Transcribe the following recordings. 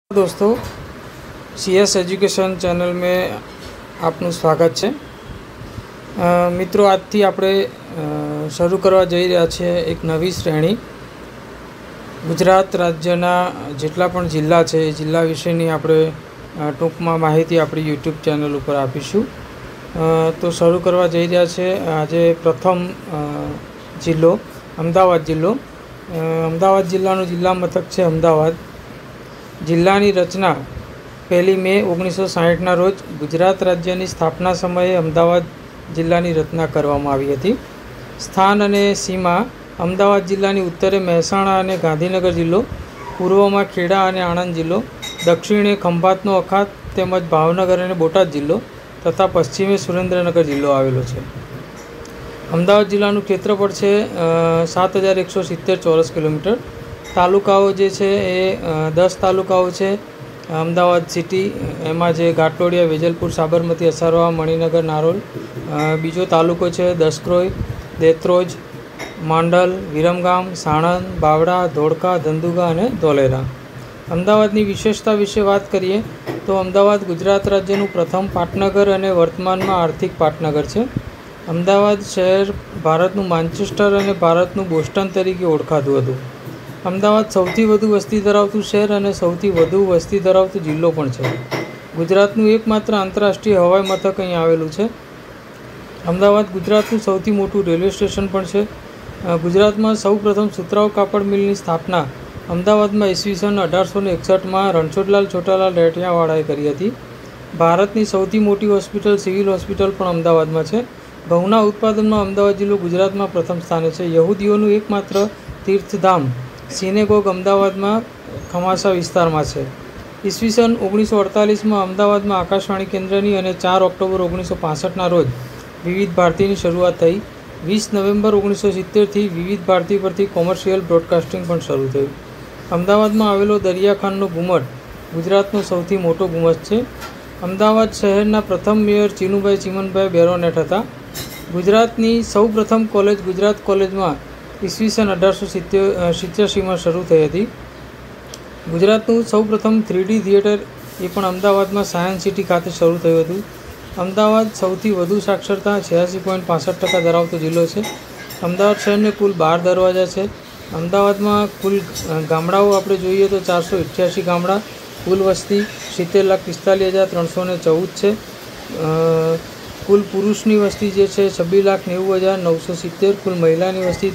दोस्तों CS education channel में आपનું સ્વાગત છે। મિત્રો આજથી આપણે શરૂ કરવા જઈ રહ્યા છીએ એક નવી શ્રેણી। ગુજરાત રાજ્યના જેટલા પણ જિલ્લા છે એ જિલ્લા વિશેની આપણે ટૂંકમાં માહિતી આપણી યુટ્યુબ ચેનલ ઉપર આપીશું। તો શરૂ કરવા જઈ રહ્યા છે આજે પ્રથમ જિલ્લો અમદાવાદ જિલ્લો। અમદાવાદ જિલ્લાનું જિલ્લા મથક છે અમદાવાદ। જિલ્લાની રચના 1 મે 1960ના રોજ ગુજરાત રાજ્યની સ્થાપના સમયે અમદાવાદ જિલ્લાની રચના કરવામાં આવી હતી। સ્થાન અને સીમા અમદાવાદ જિલ્લાની ઉત્તરે મહેસાણા અને ગાંધીનગર જિલ્લો, પૂર્વમાં ખેડા અને આણંદ જિલ્લો, દક્ષિણે ખંભાતનો અખાત તેમજ ભાવનગર અને બોટાદ જિલ્લો તથા પશ્ચિમે સુરેન્દ્રનગર જિલ્લો આવેલો છે। અમદાવાદ જિલ્લાનું ક્ષેત્રફળ છે 7170 ચોરસ કિલોમીટર। તાલુકાઓ જે છે એ 10 તાલુકાઓ છે। અમદાવાદ સિટી એમાં જે ઘાટલોડિયા, વેજલપુર, સાબરમતી, અસારવા, મણિનગર, નારોલ। બીજો તાલુકો છે દસક્રોઈ, દેત્રોજ, માંડલ, વિરમગામ, સાણંદ, બાવડા, ધોળકા, ધંધુકા અને ધોલેરા। અમદાવાદની વિશેષતા વિશે વાત કરીએ તો અમદાવાદ ગુજરાત રાજ્યનું પ્રથમ પાટનગર અને વર્તમાનમાં આર્થિક પાટનગર છે। અમદાવાદ શહેર ભારતનું માન્ચેસ્ટર અને ભારતનું બોસ્ટન તરીકે ઓળખાતું હતું। અમદાવાદ સૌથી વધુ વસ્તી ધરાવતું શહેર અને સૌથી વધુ વસ્તી ધરાવતો જિલ્લો પણ છે। ગુજરાતનું એકમાત્ર આંતરરાષ્ટ્રીય હવાઈ મથક અહીં આવેલું છે। અમદાવાદ ગુજરાતનું સૌથી મોટું રેલવે સ્ટેશન પણ છે। ગુજરાતમાં સૌપ્રથમ સુતરાઉ કાપડ મિલની સ્થાપના અમદાવાદમાં ઈસવીસન 1861માં રણછોડલાલ છોટાલાલ રેઠિયાવાળાએ કરી હતી। ભારતની સૌથી મોટી હોસ્પિટલ સિવિલ હોસ્પિટલ પણ અમદાવાદમાં છે। ઘઉંના ઉત્પાદનમાં અમદાવાદ જિલ્લો ગુજરાતમાં પ્રથમ સ્થાને છે। યહૂદીઓનું એકમાત્ર તીર્થધામ સિનેગોગ અમદાવાદમાં ખમાસા વિસ્તારમાં છે। ઈસવીસન 1948માં અમદાવાદમાં આકાશવાણી કેન્દ્રની અને 4 ઓક્ટોબર 1965ના રોજ વિવિધ ભારતીની શરૂઆત થઈ। 20 નવેમ્બર 1970થી વિવિધ ભારતી પરથી કોમર્શિયલ બ્રોડકાસ્ટિંગ પણ શરૂ થયું। અમદાવાદમાં આવેલો દરિયાખાનનો ઘુમટ ગુજરાતનો સૌથી મોટો ઘુમટ છે। અમદાવાદ શહેરના પ્રથમ મેયર ચીનુભાઈ ચીમનભાઈ બેરોનેટ હતા। ગુજરાતની સૌપ્રથમ કોલેજ ગુજરાત કોલેજમાં ઈસવીસન 1887માં શરૂ થઈ હતી। ગુજરાતનું સૌપ્રથમ 3D થિયેટર એ પણ અમદાવાદમાં સાયન્સ સિટી ખાતે શરૂ થયું હતું। અમદાવાદ સૌથી વધુ સાક્ષરતા 86.65% ધરાવતો જિલ્લો છે। અમદાવાદ શહેરને કુલ 12 દરવાજા છે। અમદાવાદમાં કુલ ગામડાઓ આપણે જોઈએ તો 488 ગામડા, કુલ વસ્તી 70,45,314 છે। કુલ પુરુષની વસ્તી જે છે 26,90,970, કુલ મહિલાની વસ્તી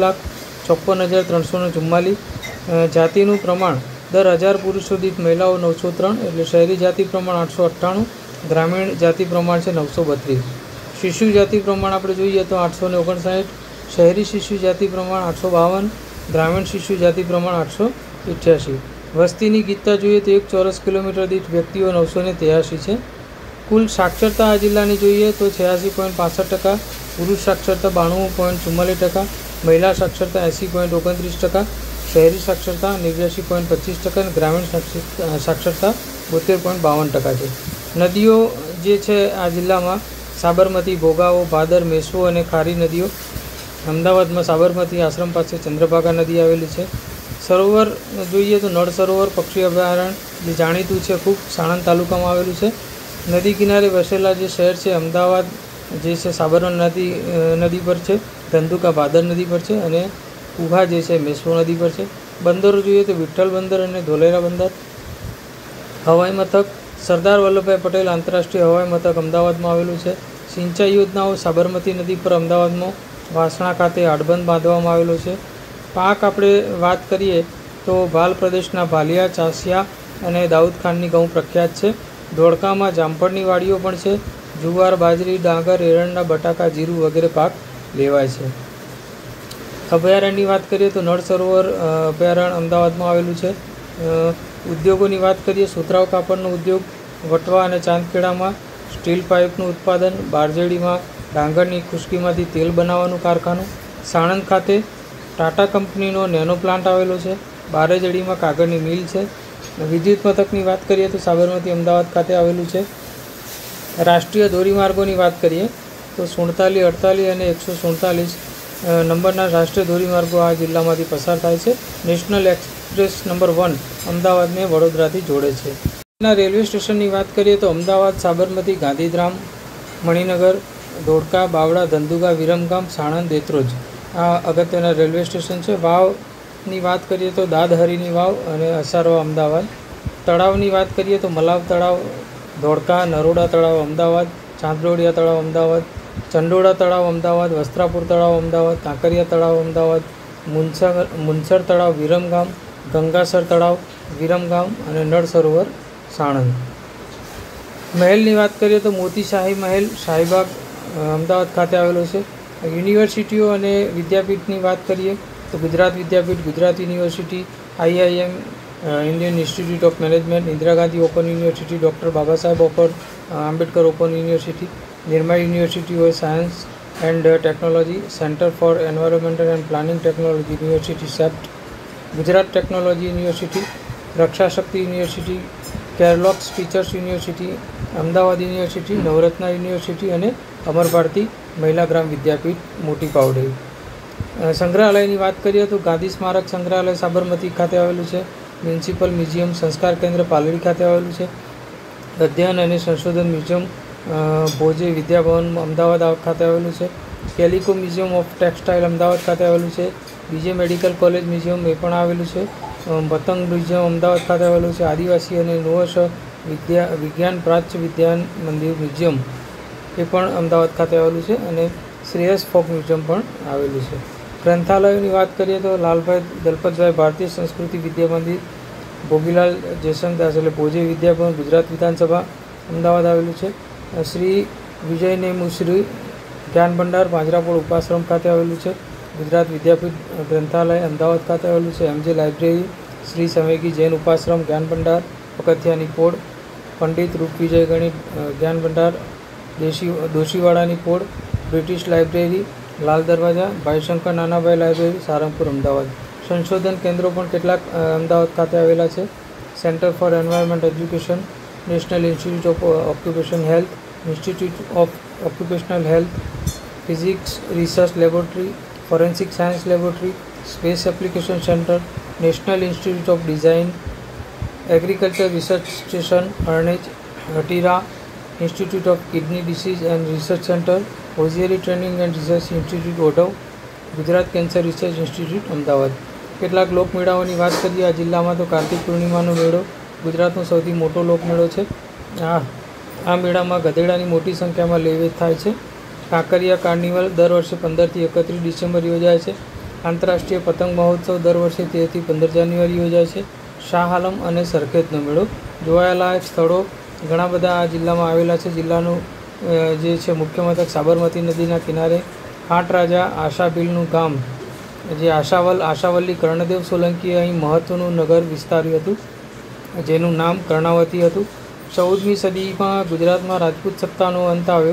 33,54,344। જાતિનું પ્રમાણ દર 1000 પુરુષો દીઠ મહિલાઓ 903, એટલે શહેરી જાતિ પ્રમાણ 898, ગ્રામીણ જાતિ પ્રમાણ છે 932। શિશુ જાતિ પ્રમાણ આપણે જોઈએ તો 859, શહેરી શિશુ જાતિ પ્રમાણ 852, ગ્રામીણ શિશુ જાતિ પ્રમાણ 888। વસ્તીની ગીતતા જોઈએ તો 1 ચોરસ કિલોમીટર દીઠ વ્યક્તિઓ 983 છે। કુલ સાક્ષરતા આ જિલ્લાની જોઈએ તો 86.65%, પુરુષ સાક્ષરતા 92.44%, મહિલા સાક્ષરતા 80.29%, શહેરી સાક્ષરતા 89.25% અને ગ્રામીણ સાક્ષરતા 72.52% છે। નદીઓ જે છે આ જિલ્લામાં સાબરમતી, ભોગાવો, ભાદર, મેશ્વો અને ખારી નદીઓ। અમદાવાદમાં સાબરમતી આશ્રમ પાસે ચંદ્રભાગા નદી આવેલી છે। સરોવર જોઈએ તો નળ સરોવર પક્ષી અભયારણ્ય જે જાણીતું છે ખૂબ સાણંદ તાલુકામાં આવેલું છે। નદી કિનારે વસેલા જે શહેર છે અમદાવાદ જે છે સાબરમતી નદી પર છે, ધંધુકા ભાદર નદી પર છે અને ઉભા જે છે મેશ્વો નદી પર છે। બંદરો જોઈએ તો વિઠ્ઠલ બંદર અને ધોલેરા બંદર। હવાઈ મથક સરદાર વલ્લભભાઈ પટેલ આંતરરાષ્ટ્રીય હવાઈ મથક અમદાવાદમાં આવેલું છે। સિંચાઈ યોજનાઓ સાબરમતી નદી પર અમદાવાદમાં વાસણા ખાતે આડબંધ બાંધવામાં આવેલો છે। પાક આપણે વાત કરીએ તો ભાલ પ્રદેશના ભાલિયા, ચાસિયા અને દાઉદ ખાનની ઘઉં પ્રખ્યાત છે। ધોળકામાં જામફળની વાડીઓ પણ છે। જુવાર, બાજરી, ડાંગર, એરંડા, બટાકા, જીરું વગેરે પાક લેવાય છે। અભયારણ્યની વાત કરીએ તો નળ સરોવર અભયારણ્ય અમદાવાદમાં આવેલું છે। ઉદ્યોગોની વાત કરીએ સુતરાઉ કાપડનો ઉદ્યોગ વટવા અને ચાંદખેડામાં, સ્ટીલ પાઇપનું ઉત્પાદન, બારજેડીમાં ડાંગરની ખુશ્કીમાંથી તેલ બનાવવાનું કારખાનું, સાણંદ ખાતે ટાટા કંપનીનો નેનો પ્લાન્ટ આવેલો છે। બારેજડીમાં કાગળની મિલ છે। વિદ્યુત મથકની વાત કરીએ તો સાબરમતી અમદાવાદ ખાતે આવેલું છે। રાષ્ટ્રીય ધોરીમાર્ગોની વાત કરીએ તો 47, 48 અને 147 નંબરના રાષ્ટ્રીય ધોરીમાર્ગો આ જિલ્લામાંથી પસાર થાય છે। નેશનલ एक्सप्रेस नंबर 1 अमदावाद ने वडोदराथी जोड़े छे। रेलवे स्टेशन की बात करिए तो अमदावाद, साबरमती, गांधीधाम, मणिनगर, धोड़का, बावड़ा, धंधुका, विरमगाम, साणंद, देत्रोज आ अगत्यना रेलवे स्टेशन है। वावनी बात करिए तो दादहरीनी वाव अने असारवा अमदावाद। तळावनी बात करिए तो मलाव तळाव, धोड़का, नरोड़ा तळाव अमदावाद, चांदलोडिया तळाव अमदावाद, चंडोळा तळाव अमदावाद, वस्त्रापुर तळाव अमदावाद, कांकरिया तळाव अमदावाद, मुनसर तळाव विरमगाम, गंगासर तळाव विरमगाम अने नळ सरोवर साणंद। महलनी बात करिए तो मोतीशाही महल शाहीबाग अमदावाद खाते आवेलो छे। यूनिवर्सिटीओ अने विद्यापीठनी बात करिए तो Gujarat Vidyapith, Gujarat university, IIM, Indian institute of management, Indira Gandhi open university, doctor Baba Saheb Ambedkar open university, Nirma university of science and technology, centre for environmental and planning technology university CEPT, Gujarat technology university, Raksha Shakti university, Calorx teachers university, Ahmedabad university, Navratna university और अमर भारती महिला ग्राम विद्यापीठ मोटी पावडे। संग्रहालयनी बात करिए तो गांधी स्मारक संग्रहालय साबरमती खाते आवेलुं छे। म्युनिसिपल म्यूजियम संस्कार केन्द्र पालड़ी खाते आवेलुं छे। अध्ययन और संशोधन म्यूजियम भोजे विद्याभवन अमदावाद खाते आवेलुं छे। Calico museum of textile Ahmedabad खाते आवेलुं छे। बीजे मेडिकल कॉलेज म्यूजियम ए पण आवेलुं छे। पतंग म्यूजियम अमदावाद खाते आवेलुं छे। आदिवासी और नोवश विज्ञान प्राच्य विज्ञान मंदिर म्यूजियम ए पण अमदावाद खाते आवेलुं छे अने श्रेयस फोक म्यूजियम पण आवेलुं छे। ग्रंथालयोनी बात करिए तो लालभाई दलपतभाई भारतीय संस्कृति विद्या मंदिर, भोगीलाल जयशंकदास એટલે ભોજે વિદ્યાભવન गुजरात विधानसभा अमदावाद आवेलुं छे। श्री विजय नेमुश्री ज्ञान भंडार પાંજરાપોળ उपाश्रम खाते आवेलुं छे। गुजरात विद्यापीठ ग्रंथालय अमदावाद खाते आवेलुं छे। MJ लाइब्रेरी, श्री समेगी जैन उपाश्रम ज्ञान भंडार पगथियानी पोड़, पंडित रूपविजय गणित ज्ञान भंडार दोशीवाड़ानी पोड़, British library Lal Darwaja, Bhaishankar Nanabhai library Sarangpur Ahmedabad. संशोधन केन्द्रों पण केटलाक अमदावाद खाते आवेला छे। Centre for environment education, national institute of occupation health, institute of occupational health, physics research laboratory, forensic science laboratory, space application centre, national institute of design, agriculture research station Aranej, ATIRA, institute of kidney disease and research centre, hosiery training and research institute Odhav, Gujarat cancer research institute Ahmedabad. केटलाक लोकमेळाओनी बात करिए आ जिल्लामां तो कार्तिक पूर्णिमानो मेळो गुजरातनो सौथी मोटो लोकमेळो छे। आ मेळामां गधेडानी मोटी संख्यामां लेवेच थाय छे। कांकरिया कार्निवल दर वर्षे 15 થી 31 डिसेम्बर योजाय छे। आंतरराष्ट्रीय पतंग महोत्सव दर वर्षे 13 થી 15 जान्युआरी योजाय छे। शाह आलम और सरखेतनो मेळो जोवालायक स्थळो घणा बधा आ जिल्लामां आवेला छे। जिल्लानुं जे छे मुख्य मथक साबरमती नदीना किनारे खाट राजा आशाभीलनुं गाम जे आशावल्ली कर्णदेव सोलंकीए અહીં મહત્વનું નગર વિસ્તાર્યું હતું જેનું નામ કર્ણાવતી હતું। 14મી સદીમાં ગુજરાતમાં રાજપૂત સત્તાનો અંત આવ્યો।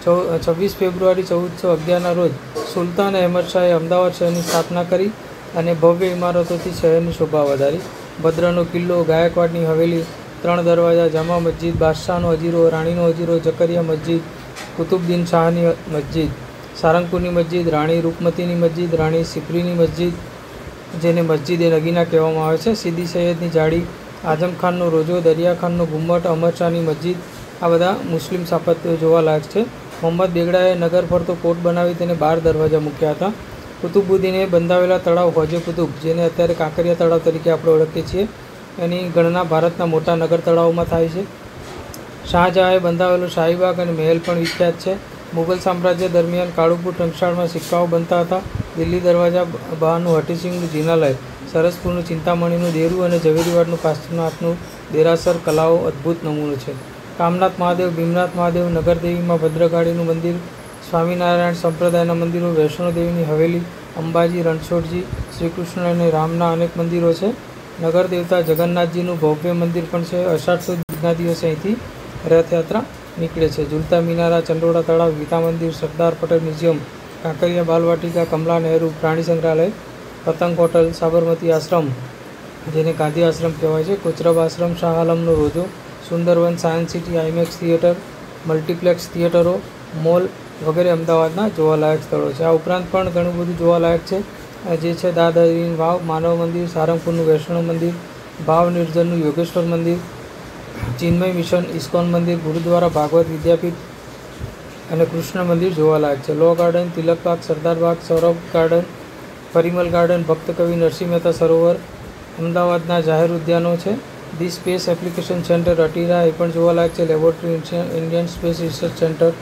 26 ફેબ્રુઆરી 1411ના રોજ સુલતાન અહેમદ શાહે અમદાવાદ શહેરની સ્થાપના કરી અને ભવ્ય ઇમારતોથી શહેરની શોભા વધારી। ભદ્રનો કિલ્લો, ગાયકવાડની હવેલી, 3 દરવાજા, જામા મસ્જિદ, બાદશાહનો હજીરો, રાણીનો હજીરો, જકરિયા મસ્જિદ, કુતુબુદ્દીન શાહની મસ્જિદ, સારંગપુરની મસ્જિદ, રાણી રૂપમતીની મસ્જિદ, રાણી સિપ્રીની મસ્જિદ જેને મસ્જિદ એ નગીના કહેવામાં આવે છે, સીદી સૈયદની જાળી, આઝમ ખાનનો રોજો, દરિયા ખાનનો ગુમ્મટ, અમર શાહની મસ્જિદ આ બધા મુસ્લિમ સ્થાપત્યો જોવાલાયક છે। મોહમ્મદ બેગડાએ નગર ફરતો કોટ બનાવી તેને 12 દરવાજા મૂક્યા હતા। કુતુબુદ્દીને બંધાવેલા તળાવ હોજે કુતુબ જેને અત્યારે કાંકરિયા તળાવ તરીકે આપણે ઓળખીએ છીએ એની ગણના ભારતના મોટા નગર તળાવોમાં થાય છે। શાહજહાએ બંધાવેલો શાહીબાગ અને મહેલ પણ વિખ્યાત છે। મુગલ સામ્રાજ્ય દરમિયાન કાળુપુર ટંકશાળમાં સિક્કાઓ બનતા હતા। દિલ્હી દરવાજા બહારનું હઠીસિંહનું જિનાલય, સરસપુરનું ચિંતામણીનું દેરું અને ઝવેરીવાડનું કાશીનાથનું દેરાસર કલાઓ અદ્ભુત નમૂનો છે। કામનાથ મહાદેવ, ભીમનાથ મહાદેવ, નગરદેવીમાં ભદ્રકાળીનું મંદિર, સ્વામિનારાયણ સંપ્રદાયના મંદિરો, વૈષ્ણોદેવીની હવેલી, અંબાજી, રણછોડજી, શ્રીકૃષ્ણ અને રામના અનેક મંદિરો છે। નગર દેવતા જગન્નાથજીનું ભવ્ય મંદિર પણ છે। અષાઢ સુદ બીજના દિવસે અહીંથી રથયાત્રા નીકળે છે। ઝૂલતા મિનારા, ચંડોળા તળાવ, ગીતા મંદિર, સરદાર પટેલ મ્યુઝિયમ, કાંકરિયા બાલવાટિકા, કમલા નહેરુ પ્રાણી સંગ્રહાલય, પતંગ હોટલ, સાબરમતી આશ્રમ જેને ગાંધી આશ્રમ કહેવાય છે, કોચરબ આશ્રમ, શાહ આલમનો રોજો, Sundarvan, science city, IMAX theatre, multiplex થિયેટરો, મોલ વગેરે અમદાવાદના જોવાલાયક સ્થળો છે। આ ઉપરાંત પણ ઘણું બધું જોવાલાયક છે। જે છે દાદરીની વાવ, માનવ મંદિર, સારંગપુરનું વૈષ્ણવ મંદિર, ભાવ નિર્જનનું યોગેશ્વર મંદિર, ચિન્મય મિશન ઇસ્કોન મંદિર, ગુરુદ્વારા ભાગવત વિદ્યાપીઠ અને કૃષ્ણ મંદિર જોવાલાયક છે. Law garden, Tilak Baug, Sardar Baug, Saurabh garden, Parimal garden, ભક્ત કવિ નરસિંહ મહેતા સરોવર, અમદાવાદના જાહેર ઉદ્યાનો છે. The space application centre ATIRA એ પણ જોવાલાયક છે. Laboratory Indian space research centre,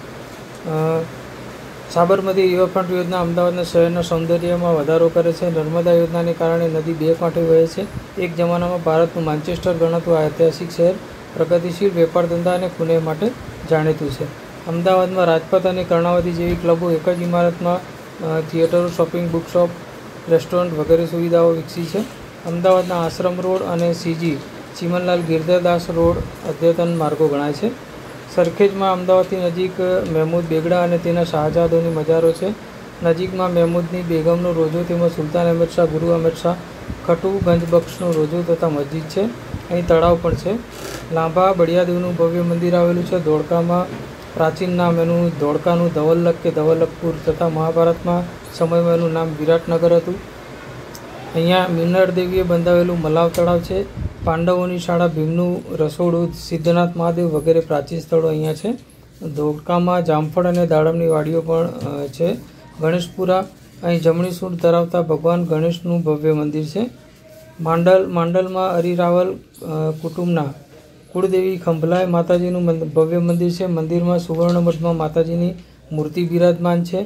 Sabarmati riverfront યોજના અમદાવાદના શહેરના સૌંદર્યમાં વધારો કરે છે. નર્મદા યોજનાને કારણે નદી બે કાંઠે વહે છે. એક જમાનામાં ભારતનું માન્ચેસ્ટર ગણાતું આ ઐતિહાસિક શહેર પ્રગતિશીલ વેપાર ધંધા અને પુણે માટે જાણીતું છે. અમદાવાદમાં રાજપથ અને કર્ણાવતી જેવી ક્લબો એક જ ઇમારતમાં થિયેટરો, શોપિંગ, બુકશોપ, રેસ્ટોરન્ટ વગેરે સુવિધાઓ વિકસી છે. અમદાવાદના આશ્રમ રોડ અને સીજી ચીમનલાલ ગિરધરદાસ રોડ અદ્યતન માર્ગો ગણાય છે. સરખેજમાં અમદાવાદથી નજીક મહેમૂદ બેગડા અને તેના શાહજહાદોની મજારો છે. નજીકમાં મહેમૂદની બેગમનો રોજો તેમજ સુલતાન અહેમદ શાહ, ગુરુ અહેમદ શાહ, ખટુ ગંજબખ્શનો રોજો તથા મસ્જિદ છે. અહીં તળાવ પણ છે. લાંભા બળિયાદેવનું ભવ્ય મંદિર આવેલું છે. ધોળકામાં પ્રાચીન નામ એનું ધોળકાનું ધવલ્લક કે ધવલ્લકપુર તથા મહાભારતમાં સમયમાં એનું નામ વિરાટનગર હતું. અહીંયા મિનળ દેવીએ બંધાવેલું મલાવ તળાવ છે. પાંડવોની શાળા, ભીમનું રસોડું, સિદ્ધનાથ મહાદેવ વગેરે પ્રાચીન સ્થળો અહીંયા છે. ધોળકામાં જામફળ અને દાડમની વાડીઓ પણ છે. ગણેશપુરા, અહીં જમણી સૂંઢ ધરાવતા ભગવાન ગણેશનું ભવ્ય મંદિર છે. માંડલમાં અરિરાવલ કુટુંબના કુળદેવી ખંભલાય માતાજીનું ભવ્ય મંદિર છે. મંદિરમાં સુવર્ણમઠમાં માતાજીની મૂર્તિ બિરાજમાન છે.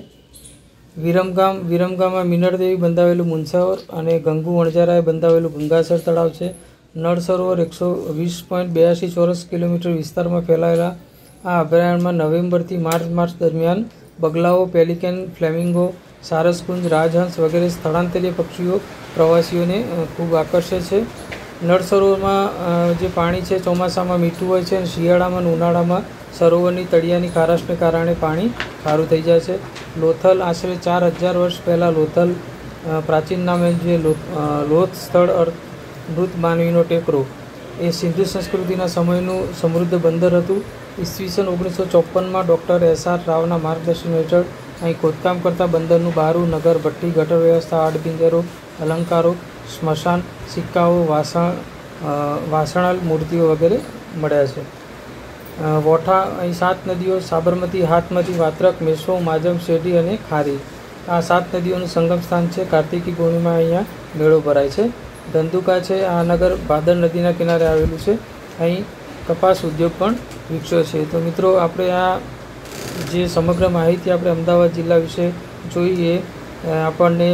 વિરમગામમાં મિનળદેવી બંધાવેલું મુનસર અને ગંગુ વણજારાએ બંધાવેલું ગંગાસર તળાવ છે. નળ સરોવર 120.82 ચોરસ કિલોમીટર વિસ્તારમાં ફેલાયેલા આ અભયારણ્યમાં નવેમ્બરથી માર્ચ દરમિયાન બગલાઓ, પેલિકેન, ફ્લેમિંગો, સારસકુંજ, રાજહંસ વગેરે સ્થળાંતરીય પક્ષીઓ પ્રવાસીઓને ખૂબ આકર્ષે છે. નળ સરોવરમાં જે પાણી છે ચોમાસામાં મીઠું હોય છે અને શિયાળામાં અને ઉનાળામાં સરોવરની તળિયાની ખારાશને કારણે પાણી ખારું થઈ જાય છે. લોથલ, આશરે 4000 વર્ષ પહેલાં લોથલ પ્રાચીન નામે જે લોથ સ્થળ મૃત માનવીનો ટેકરો એ સિંધુ સંસ્કૃતિના સમયનું સમૃદ્ધ બંદર હતું. ઈસવીસન 1954માં ડૉક્ટર SR રાવના માર્ગદર્શન હેઠળ અહીં ખોદકામ કરતાં બંદરનું બહારું નગર, ભઠ્ઠી, ગટર વ્યવસ્થા, આડપિંજરો, અલંકારો, સ્મશાન, સિક્કાઓ, વાસણાલ મૂર્તિઓ વગેરે મળ્યા છે. વોઠા, અહીં 7 નદીઓ સાબરમતી, હાથમતી, વાત્રક, મેસો, માજમ, શેરડી અને ખારી આ 7 નદીઓનું સંગમ સ્થાન છે. કાર્તિકી પૂર્ણિમા અહીંયા મેળો ભરાય છે. ધંધુકા છે, આ નગર ભાદર નદીના કિનારે આવેલું છે. અહીં કપાસ ઉદ્યોગ પણ વિકસ્યો છે. તો મિત્રો, આપણે આ જે સમગ્ર માહિતી આપણે અમદાવાદ જિલ્લા વિશે જોઈએ આપણને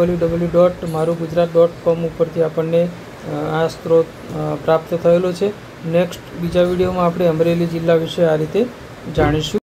www.marugujrat.com ઉપરથી આપણને આ સ્ત્રોત પ્રાપ્ત થયેલો છે. નેક્સ્ટ બીજા વિડીયોમાં આપણે અમરેલી જિલ્લા વિશે આ રીતે જાણીશું.